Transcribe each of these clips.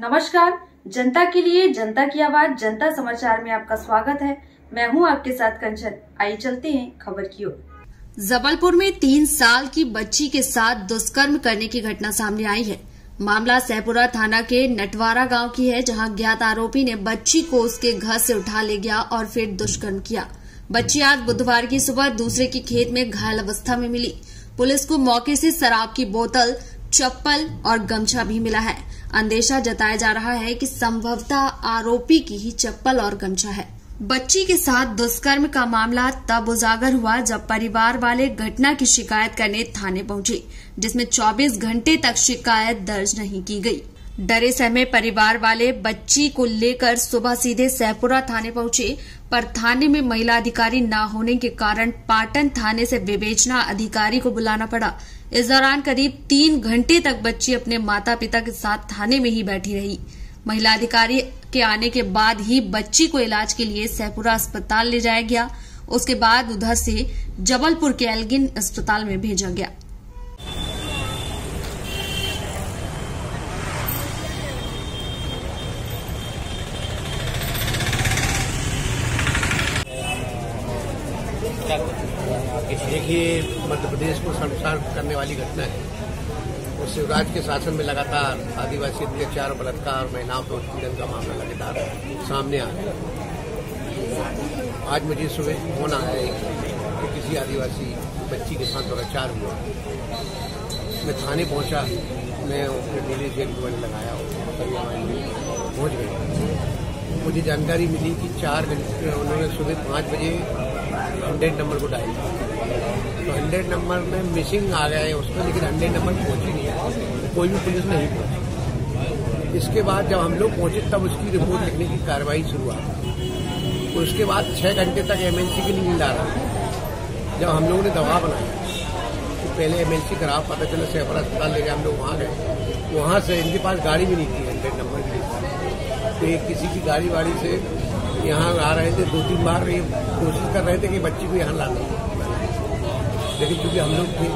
नमस्कार, जनता के लिए जनता की आवाज जनता समाचार में आपका स्वागत है। मैं हूं आपके साथ कंचन। आइए चलते हैं खबर की ओर। जबलपुर में 3 साल की बच्ची के साथ दुष्कर्म करने की घटना सामने आई है। मामला सहपुरा थाना के नटवारा गांव की है, जहां ज्ञात आरोपी ने बच्ची को उसके घर से उठा ले गया और फिर दुष्कर्म किया। बच्ची आज बुधवार की सुबह दूसरे के खेत में घायल अवस्था में मिली। पुलिस को मौके से शराब की बोतल, चप्पल और गमछा भी मिला है। अंदेशा जताया जा रहा है कि संभवतः आरोपी की ही चप्पल और गमछा है। बच्ची के साथ दुष्कर्म का मामला तब उजागर हुआ जब परिवार वाले घटना की शिकायत करने थाने पहुंचे, जिसमें 24 घंटे तक शिकायत दर्ज नहीं की गई। डरे सहमे परिवार वाले बच्ची को लेकर सुबह सीधे सहपुरा थाने पहुंचे, पर थाने में महिला अधिकारी न होने के कारण पाटन थाने से विवेचना अधिकारी को बुलाना पड़ा। इस दौरान करीब 3 घंटे तक बच्ची अपने माता पिता के साथ थाने में ही बैठी रही। महिला अधिकारी के आने के बाद ही बच्ची को इलाज के लिए सहपुरा अस्पताल ले जाया गया। उसके बाद उधर से जबलपुर के एल्गिन अस्पताल में भेजा गया। देखिए, मध्य प्रदेश को शर्मसार करने वाली घटना है। और शिवराज के शासन में लगातार आदिवासी अत्याचार और बलात्कार, महिलाओं के उत्पीड़न का मामला लगातार सामने आ रहा है। आज मुझे सुबह फोन आया है कि किसी आदिवासी बच्ची के साथ दुराचार हुआ। मैं थाने पहुंचा, मैं अपने नीले जेल को लगाया और पहुंच गए। मुझे जानकारी मिली कि 4 घंटे उन्होंने सुबह 5 बजे 100 नंबर को डायल किया, तो 100 नंबर में मिसिंग आ गया है उसमें, लेकिन 100 नंबर पहुंच ही नहीं है, कोई भी पुलिस नहीं पहुंची। इसके बाद जब हम लोग पहुंचे तब उसकी रिपोर्ट लिखने की कार्रवाई शुरू हुई। उसके बाद 6 घंटे तक एमएलसी की नींद आ रहा। जब हम लोगों ने दबाव बनाया तो पहले एमएलसी करा, पता चला सहपुरा अस्पताल ले गए। हम लोग वहाँ गए, वहाँ से इनके पास गाड़ी भी नहीं थी, 100 नंबर भी नहीं थी। तो एक किसी की गाड़ी वाड़ी से यहाँ आ रहे थे, 2-3 बार ये कोशिश कर रहे थे कि बच्ची को यहाँ लाना, लेकिन क्योंकि हम लोग थे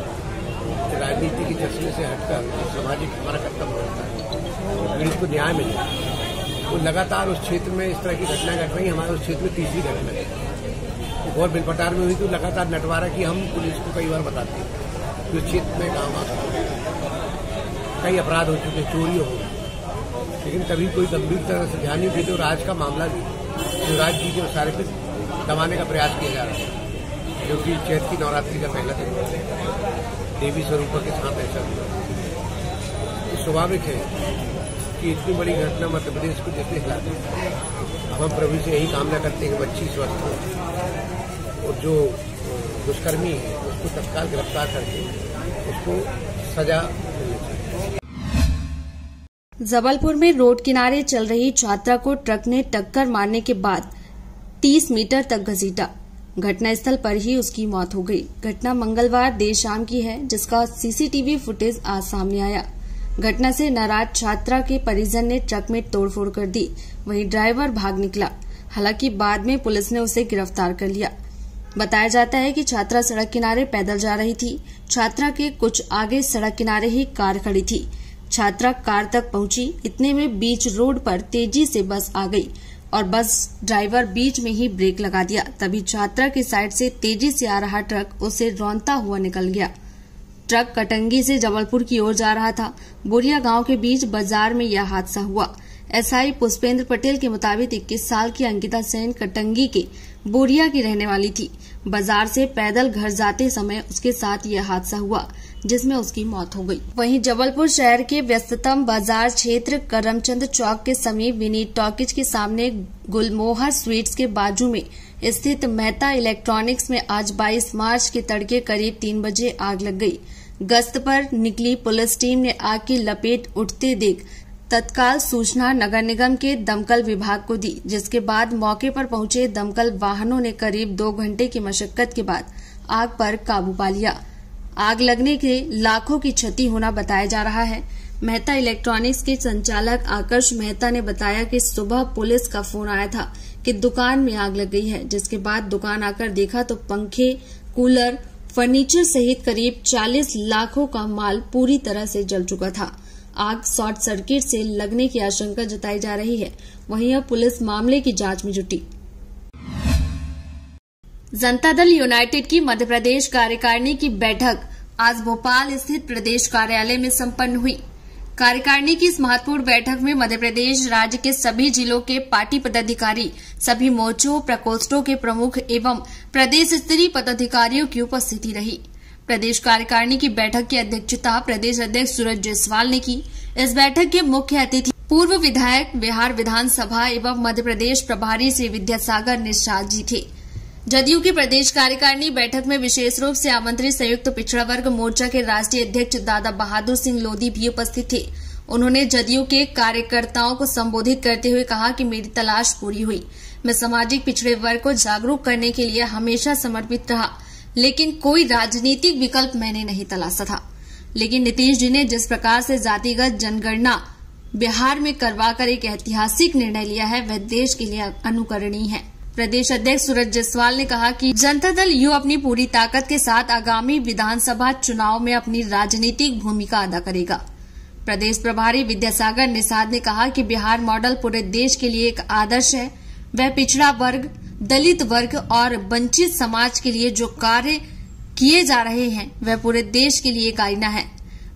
राजनीति के चश्मे से हटकर सामाजिक हमारा कर्तव्य होता है पीड़ित को न्याय मिले। वो लगातार उस क्षेत्र में इस तरह की घटनाएं घट रही। हमारे उस क्षेत्र में तीसरी घटना है और बिलपटार में हुई, तो लगातार नटवारा की हम पुलिस को कई बार बताते हैं कि उस क्षेत्र में गाँव कई अपराध हो चुके, चोरी हो गई, लेकिन कभी कोई गंभीर तरह से ध्यान नहीं देते। और आज का मामला भी शिवराज जी के सारे पे दबाने का प्रयास किया जा रहा है, जो कि चैत की नवरात्रि का पहला दिन देवी स्वरूप के साथ ऐसा हुआ। तो स्वाभाविक है कि इतनी बड़ी घटना मध्य प्रदेश को जितने हिला दी। हम प्रभु से यही कामना करते हैं कि बच्ची स्वस्थ हो और जो दुष्कर्मी है उसको तत्काल गिरफ्तार करके उसको सजा मिलनी चाहिए। जबलपुर में रोड किनारे चल रही छात्रा को ट्रक ने टक्कर मारने के बाद 30 मीटर तक घसीटा। घटनास्थल पर ही उसकी मौत हो गई। घटना मंगलवार देर शाम की है, जिसका सीसीटीवी फुटेज आज सामने आया। घटना से नाराज छात्रा के परिजन ने ट्रक में तोड़फोड़ कर दी, वहीं ड्राइवर भाग निकला। हालांकि बाद में पुलिस ने उसे गिरफ्तार कर लिया। बताया जाता है कि छात्रा सड़क किनारे पैदल जा रही थी। छात्रा के कुछ आगे सड़क किनारे ही कार खड़ी थी। छात्रा कार तक पहुंची, इतने में बीच रोड पर तेजी से बस आ गई और बस ड्राइवर बीच में ही ब्रेक लगा दिया। तभी छात्रा की साइड से तेजी से आ रहा ट्रक उसे रौंदता हुआ निकल गया। ट्रक कटंगी से जबलपुर की ओर जा रहा था। बोरिया गांव के बीच बाजार में यह हादसा हुआ। एसआई पुष्पेंद्र पटेल के मुताबिक 21 साल की अंकिता सेन कटंगी के बोरिया की रहने वाली थी। बाजार से पैदल घर जाते समय उसके साथ यह हादसा हुआ, जिसमें उसकी मौत हो गई। वहीं जबलपुर शहर के व्यस्ततम बाजार क्षेत्र करमचंद चौक के समीप विनीत टॉकीज के सामने गुलमोहर स्वीट्स के बाजू में स्थित मेहता इलेक्ट्रॉनिक्स में आज 22 मार्च के तड़के करीब 3 बजे आग लग गई। गश्त पर निकली पुलिस टीम ने आग की लपेट उठते देख तत्काल सूचना नगर निगम के दमकल विभाग को दी, जिसके बाद मौके पर पहुंचे दमकल वाहनों ने करीब 2 घंटे की मशक्कत के बाद आग पर काबू पा लिया। आग लगने के लाखों की क्षति होना बताया जा रहा है। मेहता इलेक्ट्रॉनिक्स के संचालक आकर्ष मेहता ने बताया कि सुबह पुलिस का फोन आया था कि दुकान में आग लग गई है, जिसके बाद दुकान आकर देखा तो पंखे, कूलर, फर्नीचर सहित करीब 40 लाखों का माल पूरी तरह से जल चुका था। आग शॉर्ट सर्किट से लगने की आशंका जताई जा रही है। वहीं अब पुलिस मामले की जांच में जुटी। जनता दल यूनाइटेड की मध्य प्रदेश कार्यकारिणी की बैठक आज भोपाल स्थित प्रदेश कार्यालय में संपन्न हुई। कार्यकारिणी की इस महत्वपूर्ण बैठक में मध्य प्रदेश राज्य के सभी जिलों के पार्टी पदाधिकारी, सभी मोर्चों, प्रकोष्ठों के प्रमुख एवं प्रदेश स्तरीय पदाधिकारियों की उपस्थिति रही। प्रदेश कार्यकारिणी की बैठक की अध्यक्षता प्रदेश अध्यक्ष सूरज जायसवाल ने की। इस बैठक के मुख्य अतिथि पूर्व विधायक, बिहार विधानसभा एवं मध्य प्रदेश प्रभारी श्री विद्यासागर निषाद जी थे। जदयू की प्रदेश कार्यकारिणी बैठक में विशेष रूप से आमंत्रित संयुक्त पिछड़ा वर्ग मोर्चा के राष्ट्रीय अध्यक्ष दादा बहादुर सिंह लोधी भी उपस्थित थे। उन्होंने जदयू के कार्यकर्ताओं को संबोधित करते हुए कहा कि मेरी तलाश पूरी हुई। मैं सामाजिक पिछड़े वर्ग को जागरूक करने के लिए हमेशा समर्पित रहा, लेकिन कोई राजनीतिक विकल्प मैंने नहीं तलाशा था। लेकिन नीतीश जी ने जिस प्रकार से जातिगत जनगणना बिहार में करवाकर एक ऐतिहासिक निर्णय लिया है, वह देश के लिए अनुकरणीय है। प्रदेश अध्यक्ष सूरज जायसवाल ने कहा कि जनता दल यू अपनी पूरी ताकत के साथ आगामी विधानसभा चुनाव में अपनी राजनीतिक भूमिका अदा करेगा। प्रदेश प्रभारी विद्यासागर निषाद ने कहा कि बिहार मॉडल पूरे देश के लिए एक आदर्श है। वह पिछड़ा वर्ग, दलित वर्ग और वंचित समाज के लिए जो कार्य किए जा रहे हैं, वह पूरे देश के लिए एक आईना है।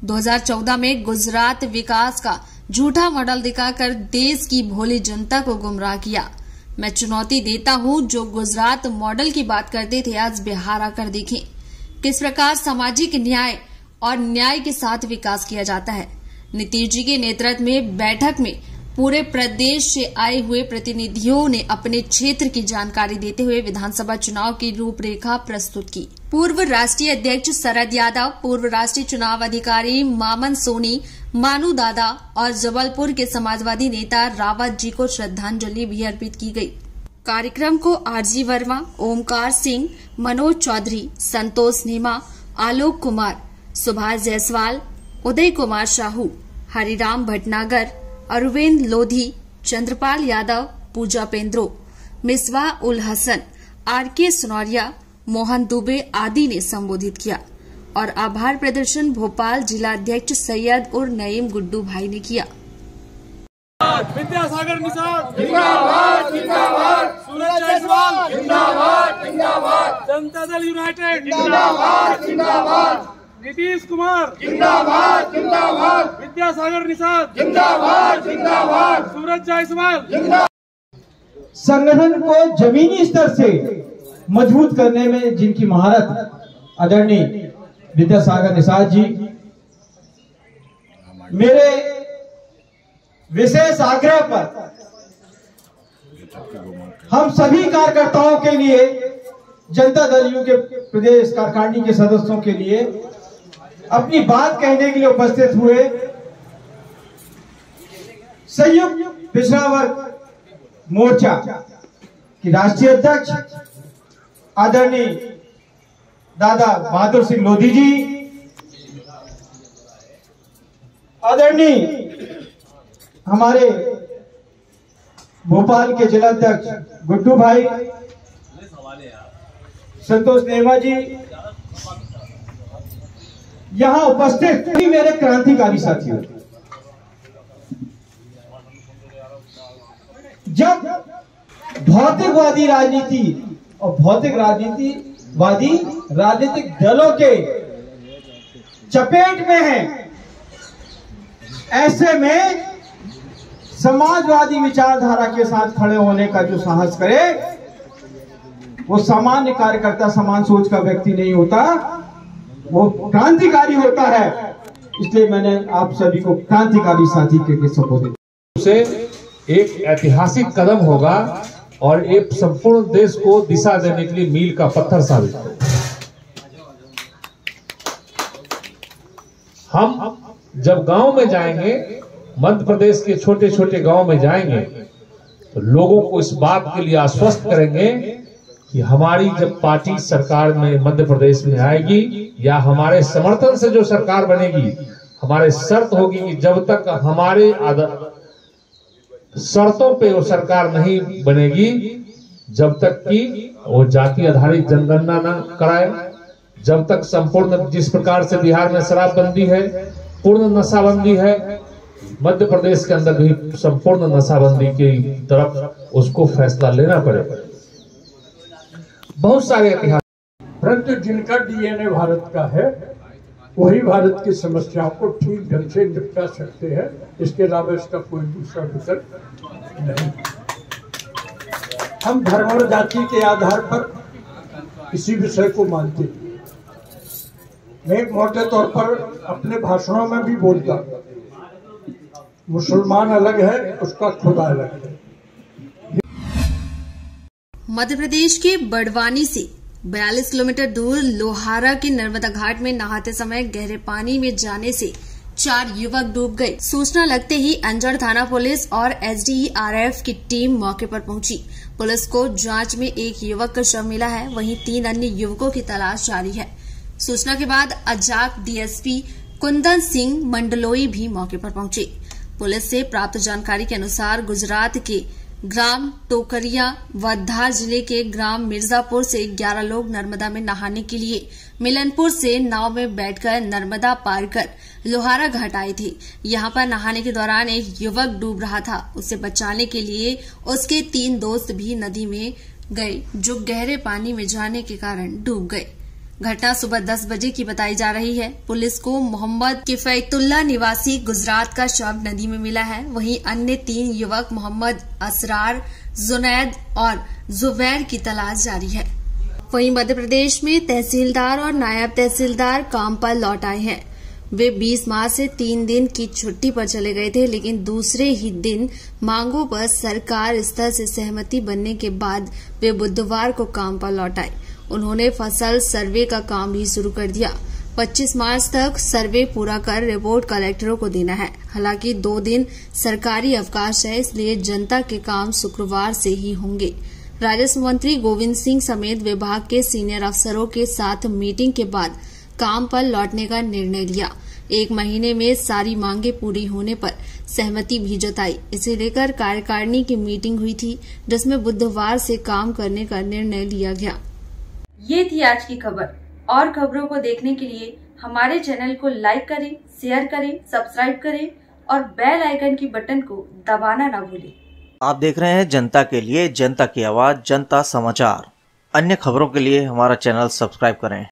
2014 में गुजरात विकास का झूठा मॉडल दिखाकर देश की भोली जनता को गुमराह किया। मैं चुनौती देता हूं, जो गुजरात मॉडल की बात करते थे, आज बिहार आकर देखें किस प्रकार सामाजिक न्याय और न्याय के साथ विकास किया जाता है। नीतीश जी के नेतृत्व में बैठक में पूरे प्रदेश से आए हुए प्रतिनिधियों ने अपने क्षेत्र की जानकारी देते हुए विधानसभा चुनाव की रूपरेखा प्रस्तुत की। पूर्व राष्ट्रीय अध्यक्ष शरद यादव, पूर्व राष्ट्रीय चुनाव अधिकारी मामन सोनी, मानू दादा और जबलपुर के समाजवादी नेता रावत जी को श्रद्धांजलि भी अर्पित की गई। कार्यक्रम को आरजी वर्मा, ओमकार सिंह, मनोज चौधरी, संतोष नेमा, आलोक कुमार, सुभाष जायसवाल, उदय कुमार साहू, हरिराम भटनागर, अरविंद लोधी, चंद्रपाल यादव, पूजा पेंद्रो, मिसबा उल हसन, आरके सुनौरिया, मोहन दुबे आदि ने संबोधित किया और आभार प्रदर्शन भोपाल जिला अध्यक्ष सैयद उर नईम गुड्डू भाई ने किया। विद्यासागर निषाद जिंदाबाद, जिंदाबाद। सूरज जायसवाल जिंदाबाद, जिंदाबाद। जनता दल यूनाइटेड जिंदाबाद, जिंदाबाद। नीतीश कुमार जिंदाबाद, जिंदाबाद। विद्यासागर निषाद जिंदाबाद, जिंदाबाद। सूरज जायसवाल जिंदाबाद। संगठन को जमीनी स्तर से मजबूत करने में जिनकी महारत आदरणीय विद्यासागर निषाद जी, मेरे विशेष आग्रह पर हम सभी कार्यकर्ताओं के लिए, जनता दल यू के प्रदेश कार्यकारिणी के सदस्यों के लिए अपनी बात कहने के लिए उपस्थित हुए। संयुक्त पिछड़ा वर्ग मोर्चा की राष्ट्रीय अध्यक्ष आदरणीय दादा बहादुर सिंह लोधी जी, आदरणीय हमारे भोपाल के जिला अध्यक्ष गुड्डू भाई, संतोष नेमा जी, यहां उपस्थित मेरे क्रांतिकारी साथियों, जब भौतिकवादी राजनीति और भौतिक राजनीतिवादी राजनीतिक दलों के चपेट में है, ऐसे में समाजवादी विचारधारा के साथ खड़े होने का जो साहस करे, वो सामान्य कार्यकर्ता, समान सोच का व्यक्ति नहीं होता, वो क्रांतिकारी होता है। इसलिए मैंने आप सभी को क्रांतिकारी साथी के संबोधित से एक ऐतिहासिक कदम होगा और एक संपूर्ण देश को दिशा देने के लिए मील का पत्थर साबित होगा। हम जब गांव में जाएंगे, मध्य प्रदेश के छोटे छोटे गांव में जाएंगे, तो लोगों को इस बात के लिए आश्वस्त करेंगे कि हमारी जब पार्टी सरकार में मध्य प्रदेश में आएगी या हमारे समर्थन से जो सरकार बनेगी, हमारे शर्त होगी कि जब तक हमारे शर्तों पे वो सरकार नहीं बनेगी, जब तक कि वो जाति आधारित जनगणना न कराए, जब तक संपूर्ण जिस प्रकार से बिहार में शराबबंदी है, पूर्ण नशाबंदी है, मध्य प्रदेश के अंदर भी संपूर्ण नशाबंदी की तरफ उसको फैसला लेना पड़ेगा। बहुत सारे इतिहास, परंतु जिनका डीएनए भारत का है वही भारत की समस्याओं को ठीक ढंग से निपटा सकते हैं। इसके अलावा इसका कोई दूसरा विकल्प नहीं। हम धर्म और जाति के आधार पर किसी विषय को मानते हैं। मैं मोटे तौर पर अपने भाषणों में भी बोलता, मुसलमान अलग है, उसका खुदा अलग है। मध्य प्रदेश के बड़वानी से 42 किलोमीटर दूर लोहारा के नर्मदा घाट में नहाते समय गहरे पानी में जाने से 4 युवक डूब गए। सूचना लगते ही अंजड़ थाना पुलिस और एसडीआरएफ की टीम मौके पर पहुंची। पुलिस को जांच में एक युवक का शव मिला है, वहीं 3 अन्य युवकों की तलाश जारी है। सूचना के बाद अजाक डीएसपी कुंदन सिंह मंडलोई भी मौके पर पहुंचे। पुलिस से प्राप्त जानकारी के अनुसार गुजरात के ग्राम टोकरिया व धार जिले के ग्राम मिर्जापुर से 11 लोग नर्मदा में नहाने के लिए मिलनपुर से नाव में बैठकर नर्मदा पार कर लोहारा घाट आए थे। यहां पर नहाने के दौरान एक युवक डूब रहा था। उसे बचाने के लिए उसके 3 दोस्त भी नदी में गए, जो गहरे पानी में जाने के कारण डूब गए। घटना सुबह 10 बजे की बताई जा रही है। पुलिस को मोहम्मद किफायतुल्लाह निवासी गुजरात का शव नदी में मिला है। वहीं अन्य 3 युवक मोहम्मद असरार, जुनैद और जुबैर की तलाश जारी है। वहीं मध्य प्रदेश में तहसीलदार और नायब तहसीलदार काम पर लौट आए हैं। वे 20 मार्च से 3 दिन की छुट्टी पर चले गए थे, लेकिन दूसरे ही दिन मांगों पर सरकार स्तर से सहमति बनने के बाद वे बुधवार को काम पर लौट आए। उन्होंने फसल सर्वे का काम भी शुरू कर दिया। 25 मार्च तक सर्वे पूरा कर रिपोर्ट कलेक्टरों को देना है। हालांकि 2 दिन सरकारी अवकाश है, इसलिए जनता के काम शुक्रवार से ही होंगे। राजस्व मंत्री गोविंद सिंह समेत विभाग के सीनियर अफसरों के साथ मीटिंग के बाद काम पर लौटने का निर्णय लिया। 1 महीने में सारी मांगे पूरी होने पर सहमति भी जताई। इसे लेकर कार्यकारिणी की मीटिंग हुई थी, जिसमें बुधवार से काम करने का निर्णय लिया गया। ये थी आज की खबर। और खबरों को देखने के लिए हमारे चैनल को लाइक करें, शेयर करें, सब्सक्राइब करें और बेल आइकन की बटन को दबाना ना भूलें। आप देख रहे हैं जनता के लिए, जनता की आवाज, जनता समाचार। अन्य खबरों के लिए हमारा चैनल सब्सक्राइब करें।